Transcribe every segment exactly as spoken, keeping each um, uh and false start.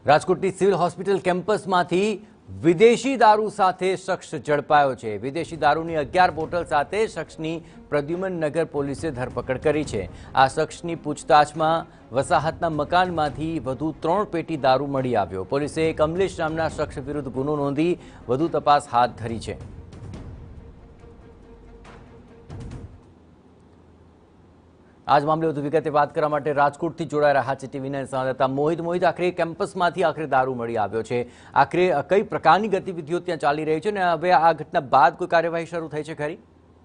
રાજકોટની civil hospital કેમ્પસમાંથી વિદેશી દારૂ સાથે શખ્સ ઝડપાયો છે। વિદેશી દારૂની અગિયાર બોટલ સાથે શખ્સની પ્રદ્યુમન નગર પોલીસે ધરપકડ કરી છે। આ શખ્સની પૂછતાછમાં વસાહતના મકાનમાંથી વધુ ત્રણ પેટી દારૂ મળી આવ્યો। પોલીસે કમલેશ નામના શખ્સ વિરુદ્ધ ગુનો નોંધી વધુ તપાસ હાથ ધરી છે। आज मामले વધુ વિગતે વાત કરવા માટે રાજકોટથી જોડાઈ રહ્યા છે ટીવીના સંવાદદાતા મોહિત મોહિત આખરે કેમ્પસમાંથી આખરે દારૂ મળી આવ્યો છે। આખરે કઈ પ્રકારની ગતિવિધિઓ ત્યાં ચાલી રહી છે અને હવે આ ઘટના બાદ કોઈ કાર્યવાહી શરૂ થઈ છે ખરી?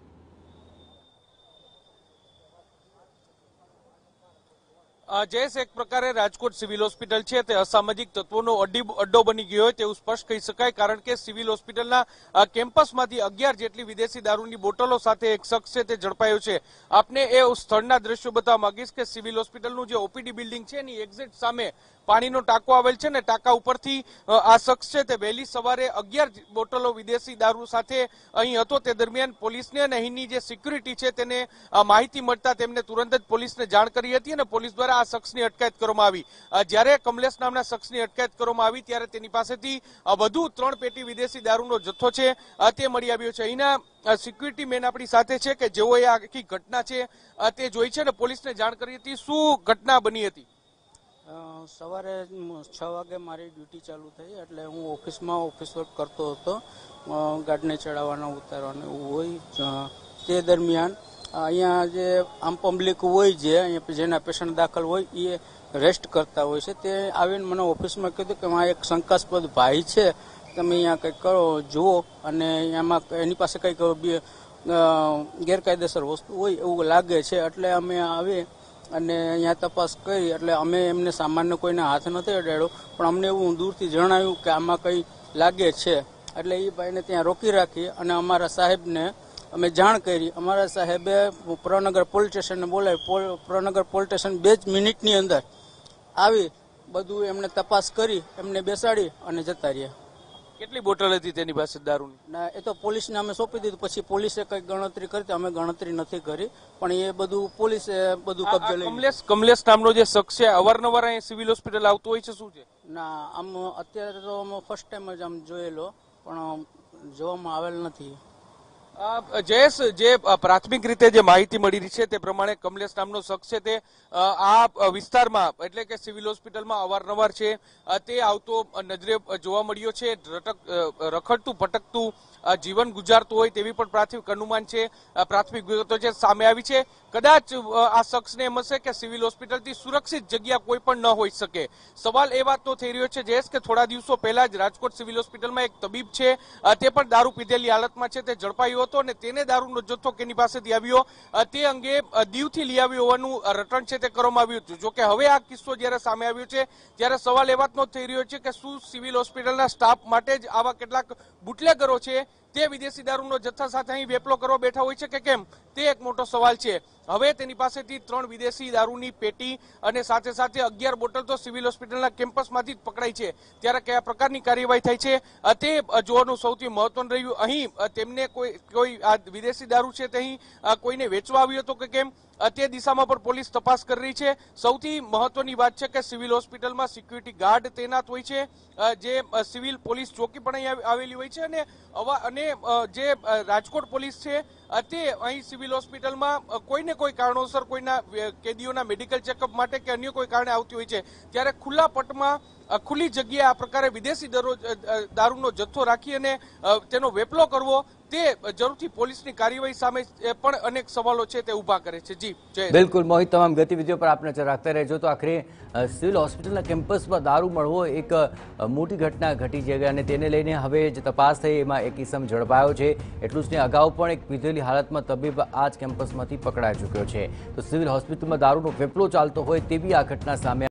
जयेश, एक प्रकारे राजकोट सिविल होस्पिटल है ते असामाजिक तत्वों अड्डो बनी गयो है तेवुं स्पष्ट कही शकाय। कारण के सिविल होस्पिटलना केम्पसमांथी अगियार जेटली विदेशी दारूनी बोटलो साथे एक शख्स छे ते झड़पायो छे। आपने ए स्थळना दृश्यो बताववा मांगीश के सिविल होस्पिટલનું જે ओपीडी बिल्डिंग છે એની એક્ઝેક્ટ સામે પાણીનો ટાંકો આવેલ છે ને ટાંકા ઉપરથી આ શખ્સ છે તે વહેલી સવારે અગિયાર બોટલો વિદેશી દારૂ સાથે અહીં હતો। તે દરમિયાન પોલીસને અને અહીંની જે સિક્યુરિટી છે તેને માહિતી મળતા તેમને તુરંત જ પોલીસને જાણ કરી હતી અને પોલીસ દ્વારા આ શખ્સની અટકાયત કરવામાં આવી। જ્યારે કમલેશ નામના શખ્સની અટકાયત કરવામાં આવી ત્યારે તેની પાસેથી વધુ ત્રણ પેટી વિદેશી દારૂનો જથ્થો છે તે મળી આવ્યો છે। અહીંના સિક્યુરિટી મેન આપણી સાથે છે કે જેઓએ આ આખી ઘટના છે તે જોઈ છે અને પોલીસને જાણ કરી હતી। શું ઘટના બની હતી? સવારે છ વાગે મારી ડ્યુટી ચાલુ થઈ એટલે હું ઓફિસમાં ઓફિસ વર્ક કરતો હતો। ગાડીને ચડાવવાના ઉતારવાના હોય તે દરમિયાન અહીંયા જે આમ પબ્લિક હોય જે અહીંયા જેના પેશન્ટ દાખલ હોય એ રેસ્ટ કરતા હોય છે તે આવીને મને ઓફિસમાં કીધું કે આ એક શંકાસ્પદ ભાઈ છે, તમે અહીંયા કંઈક કરો જુઓ અને એમાં એની પાસે કંઈક ગેરકાયદેસર વસ્તુ હોય એવું લાગે છે। એટલે અમે આવી અને અહીંયા તપાસ કરી એટલે અમે એમને સામાન્ય કોઈને હાથ નથી અડાડ્યો પણ અમને એવું દૂરથી જણાવ્યું કે આમાં કંઈ લાગે છે। એટલે એ ભાઈને ત્યાં રોકી રાખી અને અમારા સાહેબને અમે જાણ કરી। અમારા સાહેબે પ્રનગર પોલીસ સ્ટેશનને બોલાવી પ્રનગર પોલીસ સ્ટેશન બે જ મિનિટની અંદર આવી બધું એમને તપાસ કરી એમને બેસાડી અને જતા રહ્યા। કેટલી બોટલ હતી તેની પાસે દારૂની? ના, એ તો પોલીસને અમે સોંપી દીધું, પછી પોલીસે કઈ ગણતરી કરી અમે ગણતરી નથી કરી પણ એ બધું પોલીસે બધું કબજે લઈ। કમલેશ કમલેશ નામનો જે શખ્સ છે અવારનવાર અહીં સિવિલ હોસ્પિટલ આવતો હોય છે, શું છે? ના, આમ અત્યારે તો ફર્સ્ટ ટાઈમ જ આમ જોયેલો પણ જોવામાં આવેલ નથી। જયેશ, જે પ્રાથમિક રીતે જે માહિતી મળી રહી છે તે પ્રમાણે કમલેશ નામનો શખ્સ છે તે આ વિસ્તારમાં એટલે કે સિવિલ હોસ્પિટલમાં અવારનવાર છે તે આવતો નજરે જોવા મળ્યો છે। રખડતું ભટકતું જીવન ગુજારતું હોય તેવી પણ પ્રાથમિક અનુમાન છે, પ્રાથમિક વિગતો છે સામે આવી છે। કદાચ આ શખ્સને એમ હશે કે સિવિલ હોસ્પિટલથી સુરક્ષિત જગ્યા કોઈ પણ ન હોઈ શકે। સવાલ એ વાતનો થઈ રહ્યો છે જયેશ કે થોડા દિવસો પહેલા જ રાજકોટ સિવિલ હોસ્પિટલમાં એક તબીબ છે તે પણ દારૂ પીધેલી હાલતમાં છે તે ઝડપાયો હતો અને તેને દારૂનો જથ્થો કેની પાસેથી આવ્યો તે અંગે દીવથી લઈ આવ્યો હોવાનું રટણ છે તે કરવામાં આવ્યું હતું। જોકે હવે આ કિસ્સો જ્યારે સામે આવ્યો છે ત્યારે સવાલ એ વાતનો થઈ રહ્યો છે કે શું સિવિલ હોસ્પિટલના સ્ટાફ માટે જ આવા કેટલાક બુટલેગરો છે તે વિદેશી દારૂનો જથ્થા સાથે અહીં વેપલો કરવા બેઠા હોય છે કે કેમ, તે એક મોટો સવાલ છે। હવે તેની પાસેથી ત્રણ વિદેશી દારૂની પેટી અને સાથે સાથે અગિયાર બોટલ તો સિવિલ હોસ્પિટલના કેમ્પસમાંથી જ પકડાઈ છે। ત્યારે કયા પ્રકારની કાર્યવાહી થાય છે તે જોવાનું સૌથી મહત્વનું રહ્યું। અહીં તેમને કોઈ કોઈ આ વિદેશી દારૂ છે તે અહીં કોઈને વેચવા આવ્યો હતો કે કેમ તે દિશામાં પણ પોલીસ તપાસ કરી રહી છે। સૌથી મહત્વની વાત છે કે સિવિલ હોસ્પિટલમાં સિક્યુરિટી ગાર્ડ તૈનાત હોય છે, જે સિવિલ પોલીસ ચોકી પણ અહીં આવેલી હોય છે અને અને જે રાજકોટ પોલીસ છે તે અહીં સિવિલ હોસ્પિટલમાં કોઈને કોઈ કારણોસર કોઈના કેદીઓના મેડિકલ ચેકઅપ માટે કે અન્ય કોઈ કારણે આવતી હોય છે ત્યારે ખુલ્લા પટમાં ખુલ્લી જગ્યાએ આ પ્રકારે વિદેશી દારૂનો જથ્થો રાખી અને તેનો વેપલો કરવો તે જરૂરથી પોલીસની કાર્યવાહી સામે પણ અનેક સવાલો છે તે ઉભા કરે છે। જી જય બિલકુલ મોહિત, તમામ ગતિવિધિઓ પર આપ નજર રાખતા રહેજો। તો આખરે સિવિલ હોસ્પિટલના કેમ્પસમાં દારૂ મળવો એક મોટી ઘટના ઘટી છે અને તેને લઈને હવે જે તપાસ થઈ એમાં એક ઇસમ ઝડપાયો છે। એટલું જ નહીં, અગાઉ પણ એક પીધેલી હાલતમાં તબીબ આ જ કેમ્પસમાંથી પકડાઈ ચૂક્યો છે। તો સિવિલ હોસ્પિટલમાં દારૂનો વેપલો ચાલતો હોય તેવી આ ઘટના સામે